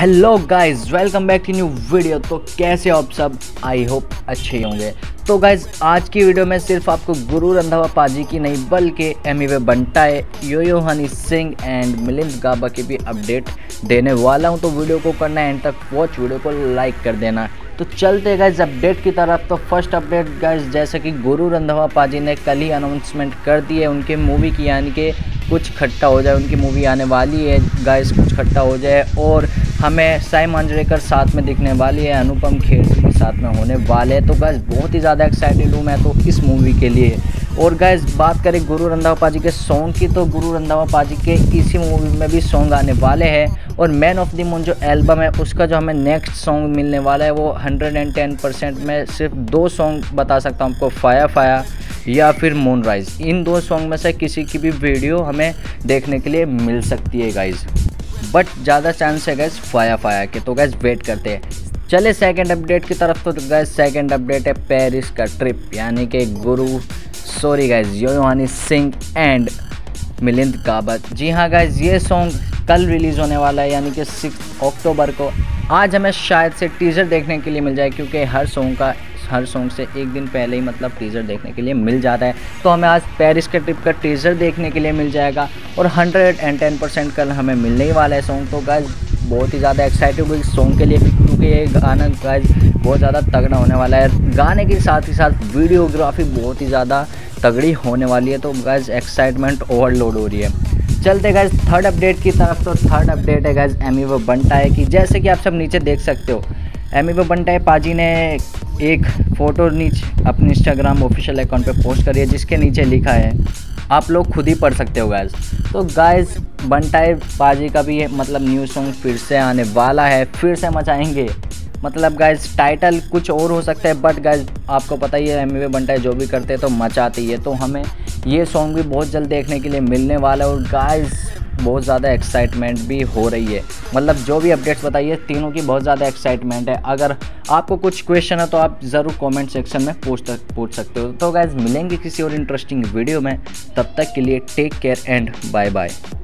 Hello guys, welcome back to new video. तो कैसे हो आप सब? आई होप अच्छे ही होंगे। तो गाइज आज की वीडियो में सिर्फ आपको गुरु रंधावा पाजी की नहीं बल्कि एमिवे बंटाई, योयो हनी सिंह एंड मिलिंद गाबा की भी अपडेट देने वाला हूं। तो वीडियो को करना है एंड तक वॉच, वीडियो को लाइक कर देना। तो चलते गाइज अपडेट की तरफ। तो फर्स्ट अपडेट गाइज, जैसे कि गुरु रंधावा पाजी ने कल ही अनाउंसमेंट कर दी है उनके मूवी की, यानी कि कुछ खट्टा हो जाए। उनकी मूवी आने वाली है गाइज, कुछ खट्टा हो जाए। और हमें साई मांजरेकर साथ में दिखने वाली है, अनुपम खेर भी साथ में होने वाले हैं। तो गाइज बहुत ही ज़्यादा एक्साइटेड हूँ मैं तो इस मूवी के लिए। और गाइज बात करें गुरु रंधावा पाजी के सॉन्ग की, तो गुरु रंधावा पाजी के इसी मूवी में भी सॉन्ग आने वाले हैं। और मैन ऑफ द मून जो एल्बम है उसका जो हमें नेक्स्ट सॉन्ग मिलने वाला है वो 110% में सिर्फ 2 सॉन्ग बता सकता हूँ आपको, फाया फाया या फिर मूनराइज। इन 2 सॉन्ग में से किसी की भी वीडियो हमें देखने के लिए मिल सकती है गाइज, बट ज़्यादा चांस है गाइज फाया फाया के। तो गाइज वेट करते हैं। चले सेकंड अपडेट की तरफ। तो गाइज सेकंड अपडेट है पेरिस का ट्रिप, यानी कि योयो हनी सिंह एंड मिलिंद गाबा। जी हाँ गाइज, ये सॉन्ग कल रिलीज़ होने वाला है, यानी कि 6 अक्टूबर को। आज हमें शायद से टीज़र देखने के लिए मिल जाए, क्योंकि हर सॉन्ग से एक दिन पहले ही मतलब टीज़र देखने के लिए मिल जाता है। तो हमें आज पेरिस के ट्रिप का टीज़र देखने के लिए मिल जाएगा और 110% कल हमें मिलने ही वाला है सॉन्ग। तो गाइज बहुत ही ज़्यादा एक्साइटेड हूँ इस सॉन्ग के लिए, क्योंकि ये गाना गाइज बहुत ज़्यादा तगड़ा होने वाला है। गाने के साथ ही साथ वीडियोग्राफी बहुत ही ज़्यादा तगड़ी होने वाली है। तो गाइज एक्साइटमेंट ओवरलोड हो रही है। चलते गाइज थर्ड अपडेट की तरफ। तो थर्ड अपडेट है गाइज एमिवे बंटाई की। जैसे कि आप सब नीचे देख सकते हो, एमिवे बंटाई पाजी ने एक फ़ोटो नीचे अपने इंस्टाग्राम ऑफिशियल अकाउंट पे पोस्ट करी है, जिसके नीचे लिखा है, आप लोग खुद ही पढ़ सकते हो गाइज। तो गाइज बंटाई पाजी का भी मतलब न्यू सॉन्ग फिर से आने वाला है, फिर से मचाएंगे। मतलब गाइज टाइटल कुछ और हो सकता है, बट गाइज आपको पता ही है एमिवे बंटाई जो भी करते हैं तो मचाती है। तो हमें ये सॉन्ग भी बहुत जल्द देखने के लिए मिलने वाला है। और गाइज बहुत ज़्यादा एक्साइटमेंट भी हो रही है, मतलब जो भी अपडेट्स बताइए तीनों की बहुत ज़्यादा एक्साइटमेंट है। अगर आपको कुछ क्वेश्चन है तो आप ज़रूर कमेंट सेक्शन में पूछ सकते हो। तो गाइज मिलेंगे किसी और इंटरेस्टिंग वीडियो में, तब तक के लिए take care and bye bye.